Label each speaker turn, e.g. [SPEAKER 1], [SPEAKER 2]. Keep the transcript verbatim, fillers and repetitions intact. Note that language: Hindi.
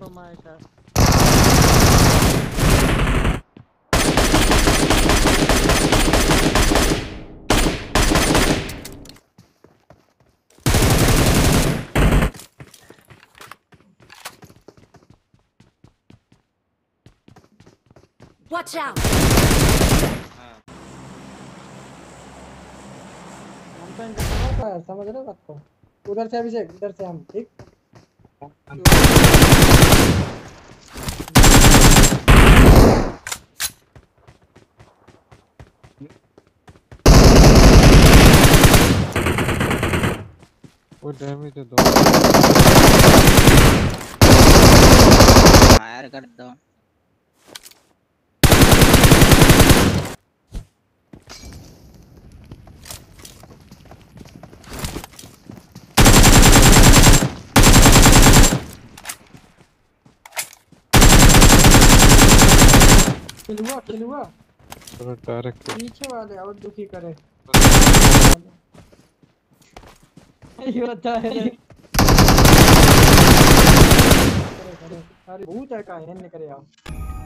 [SPEAKER 1] तमाशा।
[SPEAKER 2] Watch out!
[SPEAKER 1] हम तो इनका समझ रहा है, समझ रहे हो बात को। उधर से अभिषेक, इधर से हम, ठीक।
[SPEAKER 3] वो डैमेज दे दो।
[SPEAKER 4] फायर कर दो।
[SPEAKER 1] किल हुआ, किल हुआ।
[SPEAKER 3] थोड़ा डायरेक्ट
[SPEAKER 1] पीछे वाले और दुखी करे। ये होता है। करे करे, अरे भूत है का है, निकले आओ।